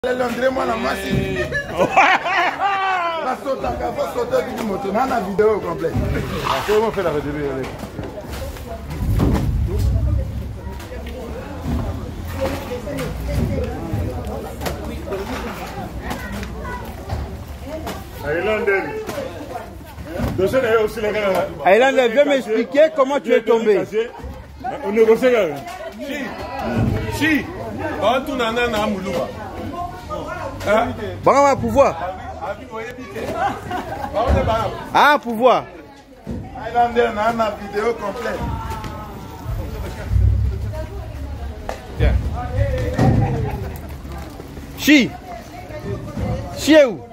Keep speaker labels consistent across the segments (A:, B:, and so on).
A: L'André, moi, la masse. La saute à café, sauter du moto. On a la vidéo complète.
B: Comment on fait la vidéo?
C: Highlander, viens m'expliquer comment tu es tombé.
B: On négocie.
D: Si, on tourne en un amouloua.
C: Bon, on va pouvoir. Ah, pouvoir.
A: Highlander, on a la vidéo complète.
C: Chi est où?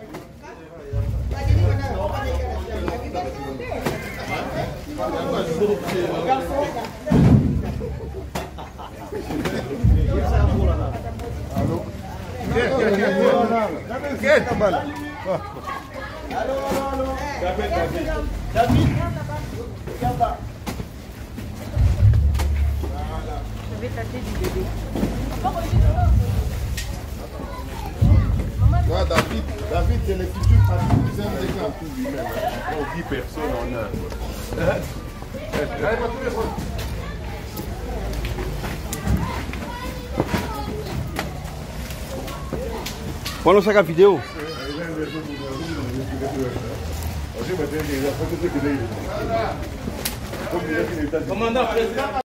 E: Je vais tâter du bébé.
A: Ouais, David, c'est le futur patricien des camps.
D: On 10 personnes en un.
C: Prends-le sac à vidéo.
B: Commandant président.